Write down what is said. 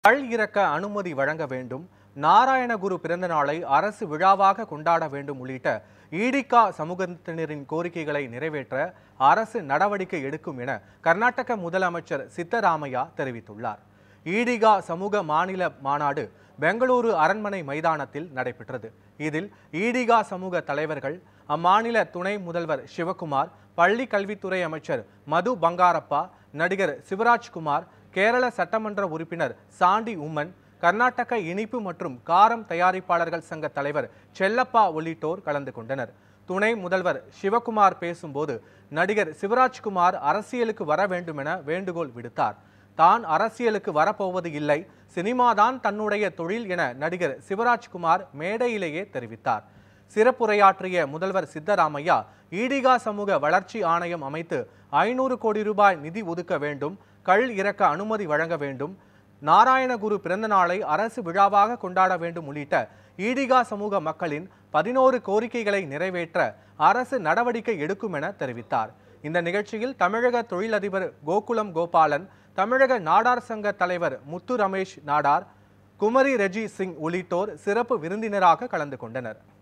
கள் இறக்க அனுமதி வழங்க வேண்டும், நாராயணகுரு பிறந்த நாளை அரசு விழாவாக கொண்டாட வேண்டும் உள்ளிட்ட ஈடிகா சமூகத்தினரின் கோரிக்கைகளை நிறைவேற்ற அரசு நடவடிக்கை எடுக்கும் என கர்நாடக முதலமைச்சர் சித்தராமையா தெரிவித்துள்ளார். ஈடிகா சமூக மாநில மாநாடு பெங்களூரு அரண்மனை மைதானத்தில் நடைபெற்றது. இதில் ஈடிகா சமூக தலைவர்கள், அம்மாநில துணை முதல்வர் சிவகுமார், பள்ளி கல்வித்துறை அமைச்சர் மது பங்காரப்பா, நடிகர் சிவராஜ்குமார், கேரள சட்டமன்ற உறுப்பினர் சாண்டி உம்மன், கர்நாடக இனிப்பு மற்றும் காரம் தயாரிப்பாளர்கள் சங்க தலைவர் செல்லப்பா உள்ளிட்டோர் கலந்து கொண்டனர். துணை முதல்வர் சிவகுமார் பேசும்போது நடிகர் சிவராஜ்குமார் அரசியலுக்கு வர வேண்டும் என வேண்டுகோள் விடுத்தார். தான் அரசியலுக்கு வரப்போவது இல்லை, சினிமாதான் தன்னுடைய தொழில் என நடிகர் சிவராஜ்குமார் மேடையிலேயே தெரிவித்தார். சிறப்புரையாற்றிய முதல்வர் சித்தராமையா, ஈடிகா சமூக வளர்ச்சி ஆணையம் அமைத்து 500 கோடி ரூபாய் நிதி ஒதுக்க வேண்டும், கள் இறக்க அனுமதி வழங்க வேண்டும், நாராயணகுரு பிறந்த நாளை அரசு விழாவாக கொண்டாட வேண்டும் உள்ளிட்ட ஈடிகா சமூக மக்களின் 11 கோரிக்கைகளை நிறைவேற்ற அரசு நடவடிக்கை எடுக்கும் என தெரிவித்தார். இந்த நிகழ்ச்சியில் தமிழக தொழிலதிபர் கோகுலம் கோபாலன், தமிழக நாடார் சங்க தலைவர் முத்து ரமேஷ் நாடார், குமரி ரெஜி சிங் உள்ளிட்டோர் சிறப்பு விருந்தினராக கலந்து கொண்டனர்.